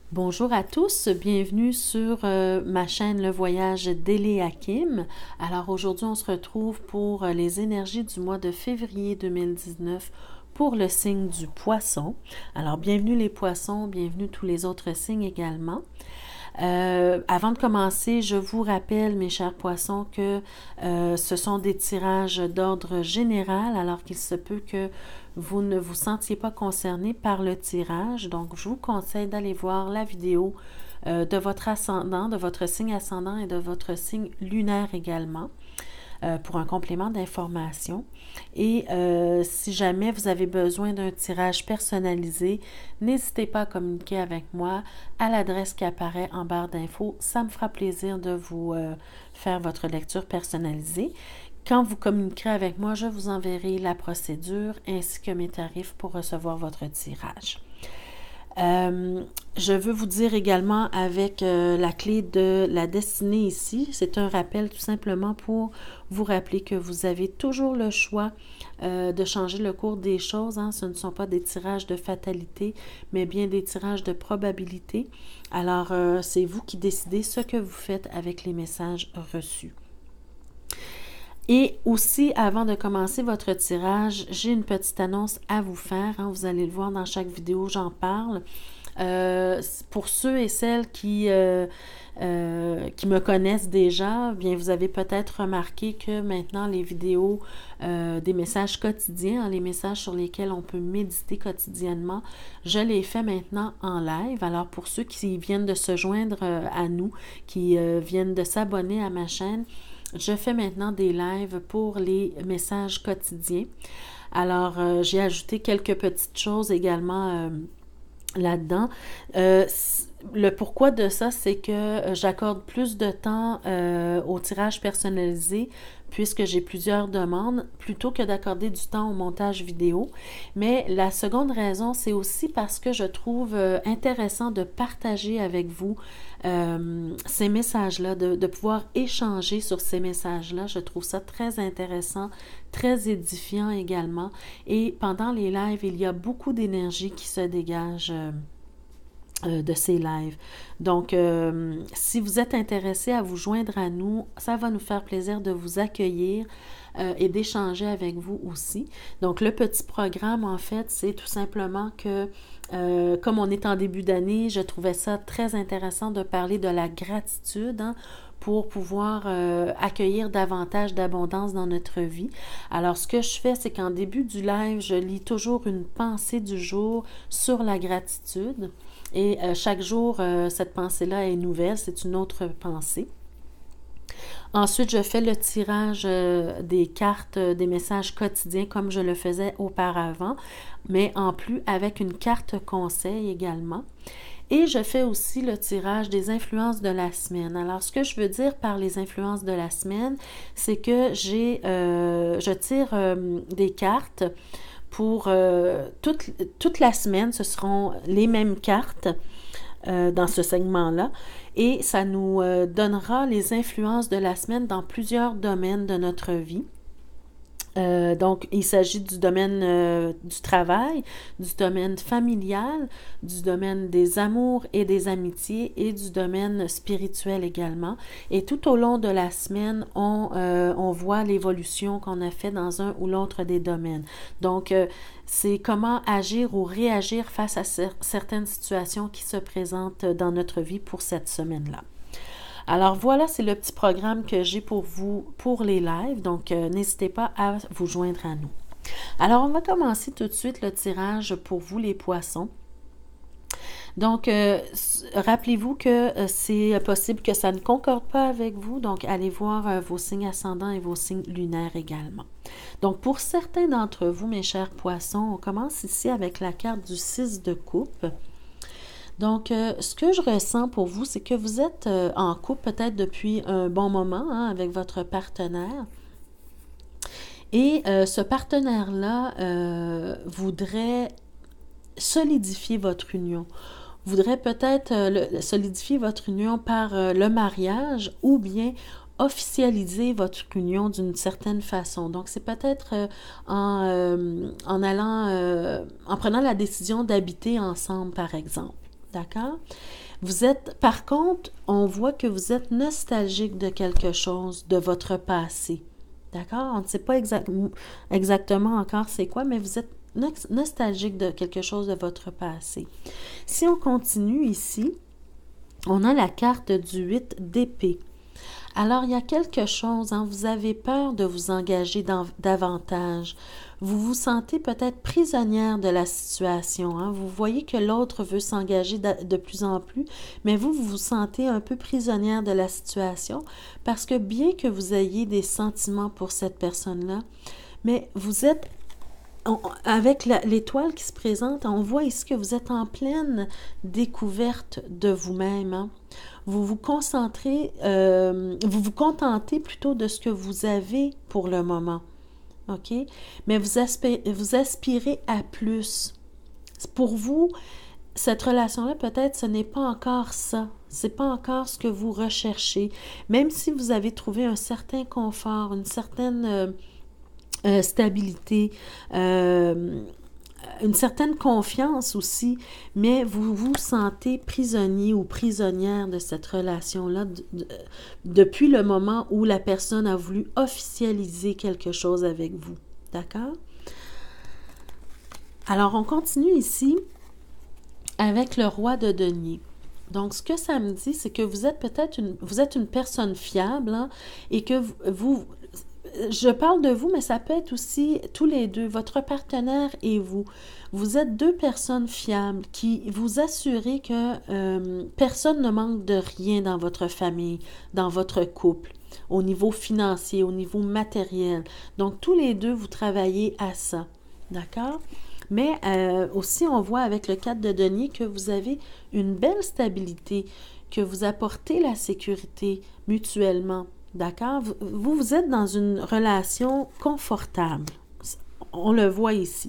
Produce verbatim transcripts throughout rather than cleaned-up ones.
Bonjour à tous, bienvenue sur euh, ma chaîne Le Voyage d'Éléakim. Alors aujourd'hui, on se retrouve pour euh, les énergies du mois de février deux mille dix-neuf pour le signe du Poisson. Alors bienvenue les Poissons, bienvenue tous les autres signes également. Euh, avant de commencer, je vous rappelle, mes chers poissons, que euh, ce sont des tirages d'ordre général, alors qu'il se peut que vous ne vous sentiez pas concerné par le tirage. Donc, je vous conseille d'aller voir la vidéo euh, de votre ascendant, de votre signe ascendant et de votre signe lunaire également. Euh, pour un complément d'information. Et euh, si jamais vous avez besoin d'un tirage personnalisé, n'hésitez pas à communiquer avec moi à l'adresse qui apparaît en barre d'infos. Ça me fera plaisir de vous euh, faire votre lecture personnalisée. Quand vous communiquerez avec moi, je vous enverrai la procédure ainsi que mes tarifs pour recevoir votre tirage. Euh, je veux vous dire également avec euh, la clé de la destinée ici, c'est un rappel tout simplement pour vous rappeler que vous avez toujours le choix euh, de changer le cours des choses. Hein. Ce ne sont pas des tirages de fatalité, mais bien des tirages de probabilité. Alors, euh, c'est vous qui décidez ce que vous faites avec les messages reçus. Et aussi, avant de commencer votre tirage, j'ai une petite annonce à vous faire. Hein. Vous allez le voir dans chaque vidéo, j'en parle. Euh, pour ceux et celles qui, euh, euh, qui me connaissent déjà, bien vous avez peut-être remarqué que maintenant les vidéos euh, des messages quotidiens, hein, les messages sur lesquels on peut méditer quotidiennement, je les fais maintenant en live. Alors pour ceux qui viennent de se joindre euh, à nous, qui euh, viennent de s'abonner à ma chaîne, je fais maintenant des lives pour les messages quotidiens. Alors, euh, j'ai ajouté quelques petites choses également euh, là-dedans. Euh, le pourquoi de ça, c'est que j'accorde plus de temps euh, au tirage personnalisé puisque j'ai plusieurs demandes, plutôt que d'accorder du temps au montage vidéo. Mais la seconde raison, c'est aussi parce que je trouve euh, intéressant de partager avec vous euh, ces messages-là, de, de pouvoir échanger sur ces messages-là. Je trouve ça très intéressant, très édifiant également. Et pendant les lives, il y a beaucoup d'énergie qui se dégage euh, Euh, de ces lives. Donc, euh, si vous êtes intéressé à vous joindre à nous, ça va nous faire plaisir de vous accueillir euh, et d'échanger avec vous aussi. Donc, le petit programme, en fait, c'est tout simplement que, euh, comme on est en début d'année, je trouvais ça très intéressant de parler de la gratitude, hein, pour pouvoir euh, accueillir davantage d'abondance dans notre vie. Alors, ce que je fais, c'est qu'en début du live, je lis toujours une pensée du jour sur la gratitude. Et euh, chaque jour, euh, cette pensée-là est nouvelle, c'est une autre pensée. Ensuite, je fais le tirage euh, des cartes, euh, des messages quotidiens comme je le faisais auparavant, mais en plus avec une carte conseil également. Et je fais aussi le tirage des influences de la semaine. Alors, ce que je veux dire par les influences de la semaine, c'est que j'ai, euh, je tire euh, des cartes pour euh, toute, toute la semaine. Ce seront les mêmes cartes euh, dans ce segment-là. Et ça nous euh, donnera les influences de la semaine dans plusieurs domaines de notre vie. Euh, donc, il s'agit du domaine euh, du travail, du domaine familial, du domaine des amours et des amitiés et du domaine spirituel également. Et tout au long de la semaine, on, euh, on voit l'évolution qu'on a fait dans un ou l'autre des domaines. Donc, euh, c'est comment agir ou réagir face à cer- certaines situations qui se présentent dans notre vie pour cette semaine-là. Alors voilà, c'est le petit programme que j'ai pour vous pour les lives, donc euh, n'hésitez pas à vous joindre à nous. Alors on va commencer tout de suite le tirage pour vous les poissons. Donc, euh, rappelez-vous que euh, c'est possible que ça ne concorde pas avec vous, donc allez voir euh, vos signes ascendants et vos signes lunaires également. Donc, pour certains d'entre vous, mes chers poissons, on commence ici avec la carte du six de coupe. Donc, euh, ce que je ressens pour vous, c'est que vous êtes euh, en couple peut-être depuis un bon moment hein, avec votre partenaire. Et euh, ce partenaire-là euh, voudrait solidifier votre union. Voudrait peut-être euh, le, solidifier votre union par euh, le mariage ou bien officialiser votre union d'une certaine façon. Donc, c'est peut-être euh, en, euh, en allant, euh, en prenant la décision d'habiter ensemble, par exemple. D'accord? Vous êtes, par contre, on voit que vous êtes nostalgique de quelque chose, de votre passé. D'accord? On ne sait pas exact, exactement encore c'est quoi, mais vous êtes nostalgique de quelque chose de votre passé. Si on continue ici, on a la carte du huit d'épée. Alors, il y a quelque chose, hein, vous avez peur de vous engager dans, davantage. Vous vous sentez peut-être prisonnière de la situation. Hein. Vous voyez que l'autre veut s'engager de, de plus en plus, mais vous, vous vous sentez un peu prisonnière de la situation parce que bien que vous ayez des sentiments pour cette personne-là, mais vous êtes On, avec l'étoile qui se présente, on voit ici que vous êtes en pleine découverte de vous-même. Hein. Vous vous concentrez, euh, vous vous contentez plutôt de ce que vous avez pour le moment. OK? Mais vous aspirez, vous aspirez à plus. Pour vous, cette relation-là, peut-être, ce n'est pas encore ça. Ce n'est pas encore ce que vous recherchez. Même si vous avez trouvé un certain confort, une certaine... Euh, Euh, stabilité, euh, une certaine confiance aussi, mais vous vous sentez prisonnier ou prisonnière de cette relation-là de, de, depuis le moment où la personne a voulu officialiser quelque chose avec vous. D'accord? Alors, on continue ici avec le roi de denier. Donc, ce que ça me dit, c'est que vous êtes peut-être une, vous êtes une personne fiable, hein, et que vous, vous je parle de vous, mais ça peut être aussi tous les deux, votre partenaire et vous. Vous êtes deux personnes fiables qui vous assurez que euh, personne ne manque de rien dans votre famille, dans votre couple, au niveau financier, au niveau matériel. Donc, tous les deux, vous travaillez à ça. D'accord? Mais euh, aussi, on voit avec le quatre de denier que vous avez une belle stabilité, que vous apportez la sécurité mutuellement. D'accord? Vous, vous êtes dans une relation confortable. On le voit ici.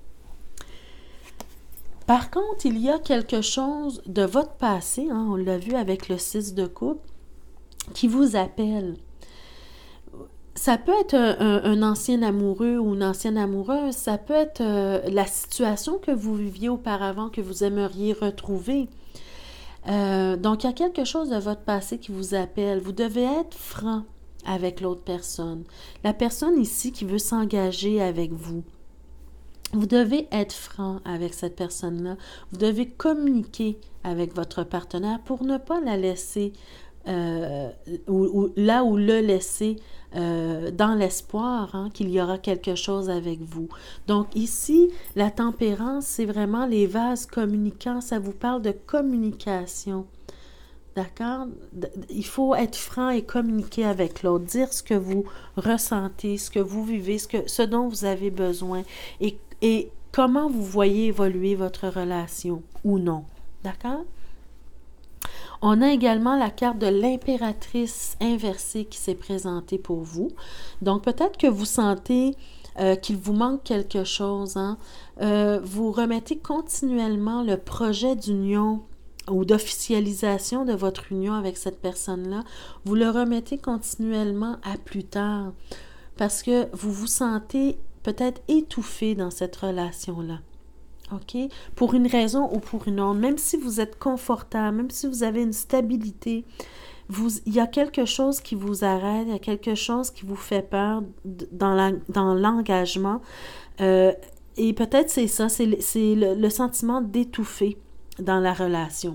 Par contre, il y a quelque chose de votre passé, hein, on l'a vu avec le six de coupe, qui vous appelle. Ça peut être un, un, un ancien amoureux ou une ancienne amoureuse, ça peut être euh, la situation que vous viviez auparavant, que vous aimeriez retrouver. Euh, donc, il y a quelque chose de votre passé qui vous appelle. Vous devez être franc avec l'autre personne. La personne ici qui veut s'engager avec vous. Vous devez être franc avec cette personne-là. Vous devez communiquer avec votre partenaire pour ne pas la laisser euh, ou, ou, là où le laisser euh, dans l'espoir hein, qu'il y aura quelque chose avec vous. Donc ici, la tempérance, c'est vraiment les vases communicants. Ça vous parle de communication. D'accord? Il faut être franc et communiquer avec l'autre, dire ce que vous ressentez, ce que vous vivez, ce, que, ce dont vous avez besoin et, et comment vous voyez évoluer votre relation ou non. D'accord? On a également la carte de l'impératrice inversée qui s'est présentée pour vous. Donc, peut-être que vous sentez euh, qu'il vous manque quelque chose. Hein? Euh, vous remettez continuellement le projet d'union ou d'officialisation de votre union avec cette personne-là. Vous le remettez continuellement à plus tard parce que vous vous sentez peut-être étouffé dans cette relation-là. OK? Pour une raison ou pour une autre, même si vous êtes confortable, même si vous avez une stabilité, vous, il y a quelque chose qui vous arrête, il y a quelque chose qui vous fait peur dans, la, dans l'engagement. Euh, et peut-être c'est ça, c'est, c'est le, le sentiment d'étouffer dans la relation.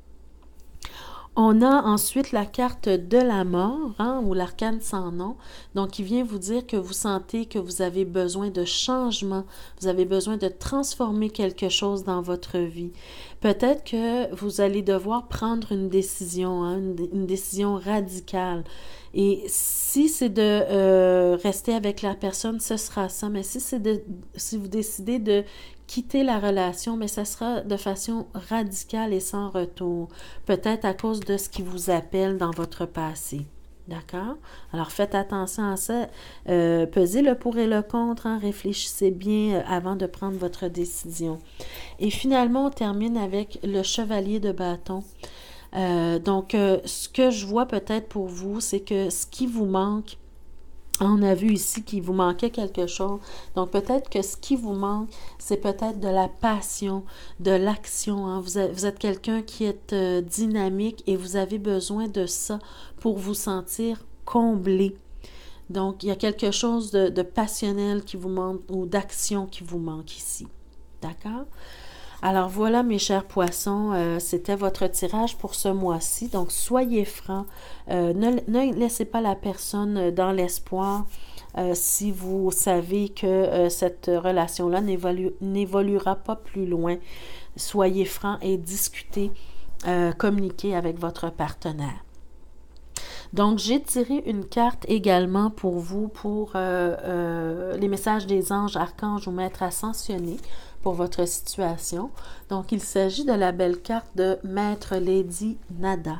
On a ensuite la carte de la mort, hein, ou l'arcane sans nom, donc qui vient vous dire que vous sentez que vous avez besoin de changement, vous avez besoin de transformer quelque chose dans votre vie. Peut-être que vous allez devoir prendre une décision, hein, une, une décision radicale. Et si c'est de euh, rester avec la personne, ce sera ça. Mais si c'est de, si vous décidez de quitter la relation, mais ça sera de façon radicale et sans retour. Peut-être à cause de ce qui vous appelle dans votre passé. D'accord? Alors, faites attention à ça. Euh, pesez le pour et le contre. Hein, réfléchissez bien euh, avant de prendre votre décision. Et finalement, on termine avec le chevalier de bâton. Euh, donc, euh, ce que je vois peut-être pour vous, c'est que ce qui vous manque, On a vu ici qu'il vous manquait quelque chose. Donc, peut-être que ce qui vous manque, c'est peut-être de la passion, de l'action. Hein. Vous êtes, vous êtes quelqu'un qui est euh, dynamique et vous avez besoin de ça pour vous sentir comblé. Donc, il y a quelque chose de, de passionnel qui vous manque ou d'action qui vous manque ici. D'accord? Alors voilà mes chers poissons, euh, c'était votre tirage pour ce mois-ci. Donc soyez francs, euh, ne, ne laissez pas la personne dans l'espoir euh, si vous savez que euh, cette relation-là n'évolue, n'évoluera pas plus loin. Soyez francs et discutez, euh, communiquez avec votre partenaire. Donc, j'ai tiré une carte également pour vous, pour euh, euh, les messages des anges, archanges ou maîtres ascensionnés pour votre situation. Donc, il s'agit de la belle carte de Maître Lady Nada.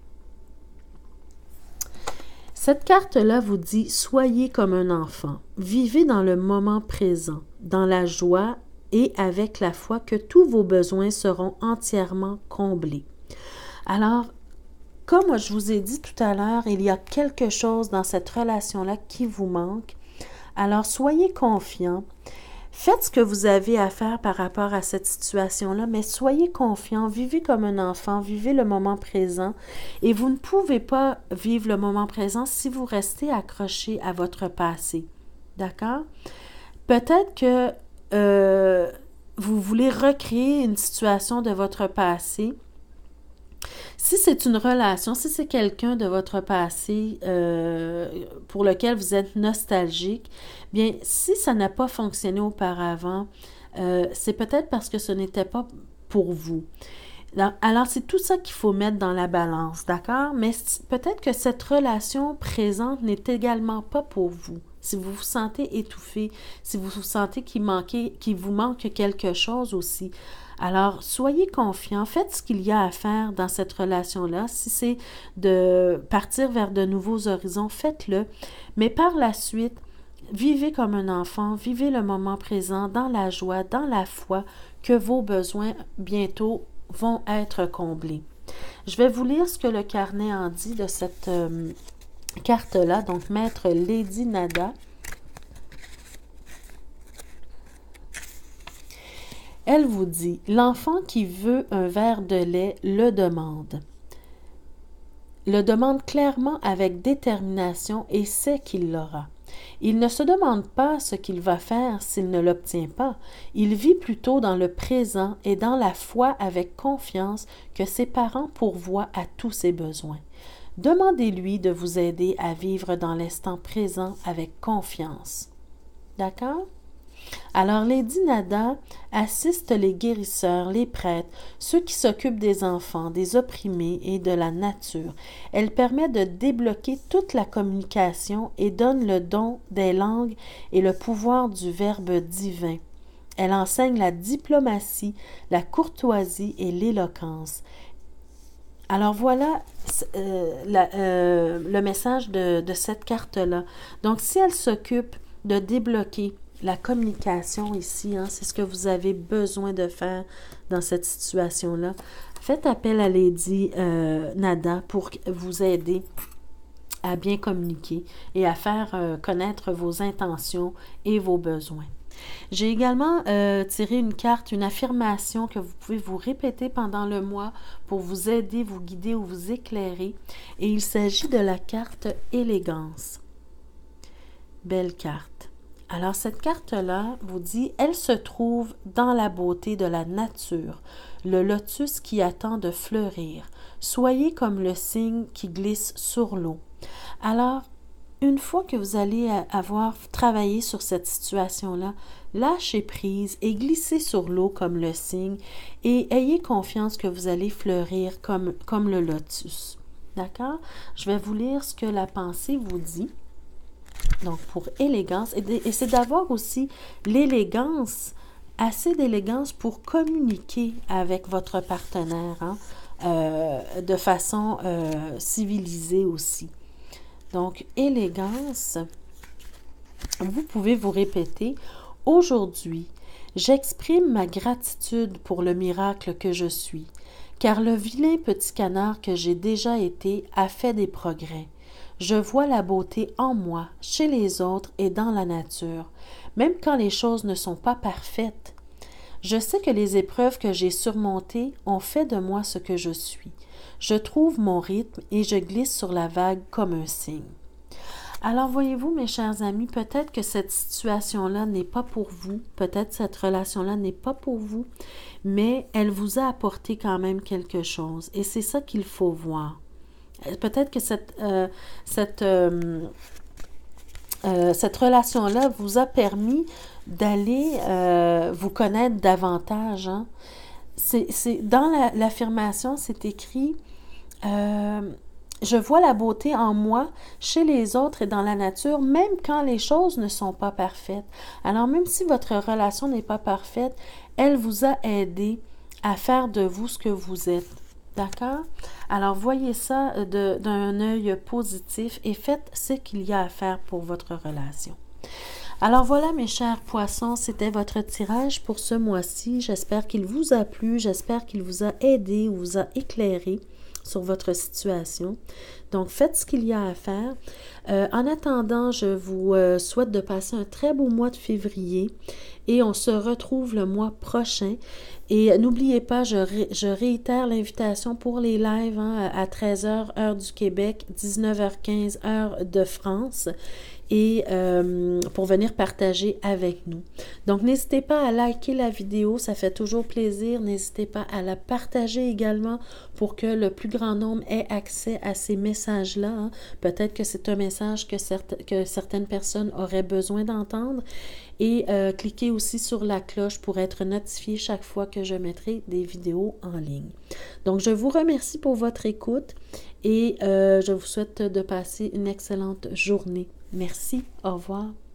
Cette carte-là vous dit « Soyez comme un enfant, vivez dans le moment présent, dans la joie et avec la foi que tous vos besoins seront entièrement comblés. » Alors, comme je vous ai dit tout à l'heure, il y a quelque chose dans cette relation-là qui vous manque. Alors, soyez confiants. Faites ce que vous avez à faire par rapport à cette situation-là, mais soyez confiants, vivez comme un enfant, vivez le moment présent. Et vous ne pouvez pas vivre le moment présent si vous restez accroché à votre passé. D'accord? Peut-être que euh, vous voulez recréer une situation de votre passé. Si c'est une relation, si c'est quelqu'un de votre passé euh, pour lequel vous êtes nostalgique, bien, si ça n'a pas fonctionné auparavant, euh, c'est peut-être parce que ce n'était pas pour vous. Alors, c'est tout ça qu'il faut mettre dans la balance, d'accord? Mais peut-être que cette relation présente n'est également pas pour vous. Si vous vous sentez étouffé, si vous vous sentez qu'il manquait, qu'il vous manque quelque chose aussi. Alors, soyez confiants, faites ce qu'il y a à faire dans cette relation-là. Si c'est de partir vers de nouveaux horizons, faites-le. Mais par la suite, vivez comme un enfant, vivez le moment présent dans la joie, dans la foi que vos besoins bientôt vont être comblés. Je vais vous lire ce que le carnet en dit de cette euh, carte-là, donc Maître Lady Nada. Elle vous dit, l'enfant qui veut un verre de lait le demande. Le demande clairement avec détermination et sait qu'il l'aura. Il ne se demande pas ce qu'il va faire s'il ne l'obtient pas. Il vit plutôt dans le présent et dans la foi avec confiance que ses parents pourvoient à tous ses besoins. Demandez-lui de vous aider à vivre dans l'instant présent avec confiance. D'accord? Alors, Lady Nada assiste les guérisseurs, les prêtres, ceux qui s'occupent des enfants, des opprimés et de la nature. Elle permet de débloquer toute la communication et donne le don des langues et le pouvoir du verbe divin. Elle enseigne la diplomatie, la courtoisie et l'éloquence. Alors voilà euh, la, euh, le message de, de cette carte-là. Donc, si elle s'occupe de débloquer la communication ici, hein, c'est ce que vous avez besoin de faire dans cette situation-là. Faites appel à Lady euh, Nada pour vous aider à bien communiquer et à faire euh, connaître vos intentions et vos besoins. J'ai également euh, tiré une carte, une affirmation que vous pouvez vous répéter pendant le mois pour vous aider, vous guider ou vous éclairer. Et il s'agit de la carte Élégance. Belle carte. Alors, cette carte-là vous dit, elle se trouve dans la beauté de la nature, le lotus qui attend de fleurir. Soyez comme le cygne qui glisse sur l'eau. Alors, une fois que vous allez avoir travaillé sur cette situation-là, lâchez prise et glissez sur l'eau comme le cygne et ayez confiance que vous allez fleurir comme, comme le lotus. D'accord? Je vais vous lire ce que la pensée vous dit. Donc, pour élégance, et c'est d'avoir aussi l'élégance, assez d'élégance pour communiquer avec votre partenaire, hein, euh, de façon euh, civilisée aussi. Donc, élégance, vous pouvez vous répéter, aujourd'hui, j'exprime ma gratitude pour le miracle que je suis, car le vilain petit canard que j'ai déjà été a fait des progrès. Je vois la beauté en moi, chez les autres et dans la nature, même quand les choses ne sont pas parfaites. Je sais que les épreuves que j'ai surmontées ont fait de moi ce que je suis. Je trouve mon rythme et je glisse sur la vague comme un cygne. Alors, voyez-vous, mes chers amis, peut-être que cette situation-là n'est pas pour vous, peut-être cette relation-là n'est pas pour vous, mais elle vous a apporté quand même quelque chose. Et c'est ça qu'il faut voir. Peut-être que cette, euh, cette, euh, euh, cette relation-là vous a permis d'aller euh, vous connaître davantage. Hein? C'est, c'est, dans la, l'affirmation, c'est écrit euh, « Je vois la beauté en moi, chez les autres et dans la nature, même quand les choses ne sont pas parfaites. » Alors, même si votre relation n'est pas parfaite, elle vous a aidé à faire de vous ce que vous êtes. D'accord? Alors, voyez ça de, d'un œil positif et faites ce qu'il y a à faire pour votre relation. Alors voilà, mes chers poissons, c'était votre tirage pour ce mois-ci. J'espère qu'il vous a plu, j'espère qu'il vous a aidé ou vous a éclairé sur votre situation. Donc, faites ce qu'il y a à faire. Euh, en attendant, je vous euh, souhaite de passer un très beau mois de février et on se retrouve le mois prochain. Et n'oubliez pas, je, ré, je réitère l'invitation pour les lives hein, à treize heures, heure du Québec, dix-neuf heures quinze, heure de France, et euh, pour venir partager avec nous. Donc, n'hésitez pas à liker la vidéo, ça fait toujours plaisir. N'hésitez pas à la partager également pour que le plus grand nombre ait accès à ces messages-là. Hein. Peut-être que c'est un message que, certes, que certaines personnes auraient besoin d'entendre. Et euh, cliquez aussi sur la cloche pour être notifié chaque fois que je mettrai des vidéos en ligne. Donc, je vous remercie pour votre écoute et euh, je vous souhaite de passer une excellente journée. Merci. Au revoir.